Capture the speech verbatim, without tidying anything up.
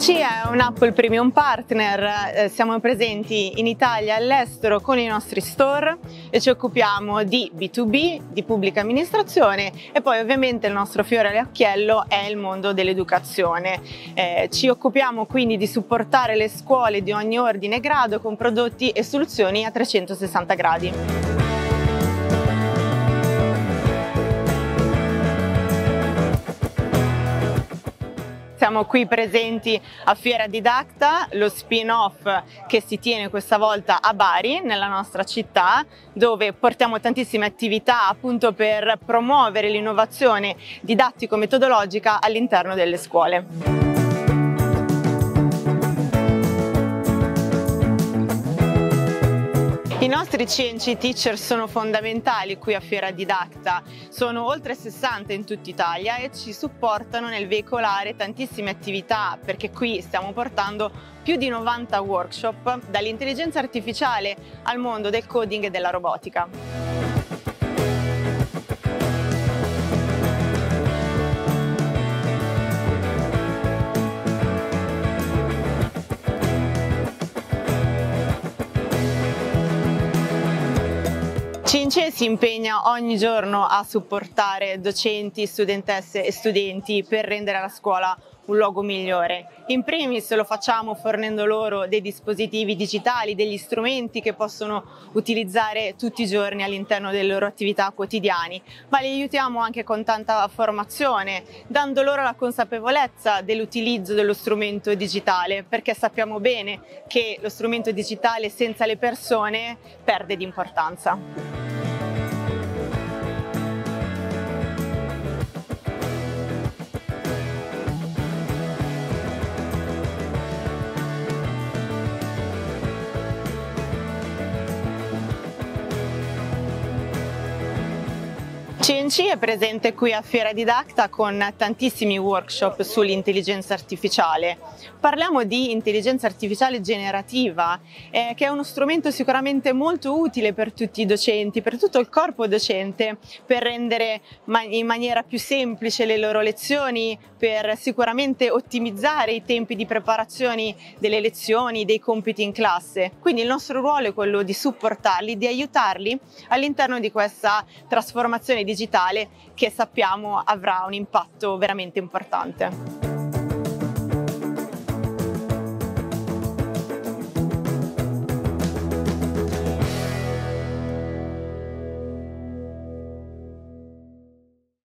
C è un Apple Premium Partner, eh, siamo presenti in Italia e all'estero con i nostri store e ci occupiamo di B due B, di pubblica amministrazione e poi ovviamente il nostro fiore all'occhiello è il mondo dell'educazione. Eh, ci occupiamo quindi di supportare le scuole di ogni ordine e grado con prodotti e soluzioni a trecentosessanta gradi. Siamo qui presenti a Fiera Didacta, lo spin-off che si tiene questa volta a Bari, nella nostra città, dove portiamo tantissime attività appunto per promuovere l'innovazione didattico-metodologica all'interno delle scuole. I nostri C and C Teacher sono fondamentali qui a Fiera Didacta, sono oltre sessanta in tutta Italia e ci supportano nel veicolare tantissime attività perché qui stiamo portando più di novanta workshop dall'intelligenza artificiale al mondo del coding e della robotica. C and C si impegna ogni giorno a supportare docenti, studentesse e studenti per rendere la scuola un luogo migliore. In primis lo facciamo fornendo loro dei dispositivi digitali, degli strumenti che possono utilizzare tutti i giorni all'interno delle loro attività quotidiane, ma li aiutiamo anche con tanta formazione, dando loro la consapevolezza dell'utilizzo dello strumento digitale, perché sappiamo bene che lo strumento digitale senza le persone perde di importanza. C and C è presente qui a Fiera Didacta con tantissimi workshop sull'intelligenza artificiale. Parliamo di intelligenza artificiale generativa, eh, che è uno strumento sicuramente molto utile per tutti i docenti, per tutto il corpo docente, per rendere ma- in maniera più semplice le loro lezioni, per sicuramente ottimizzare i tempi di preparazione delle lezioni, dei compiti in classe. Quindi il nostro ruolo è quello di supportarli, di aiutarli all'interno di questa trasformazione digitale che sappiamo avrà un impatto veramente importante.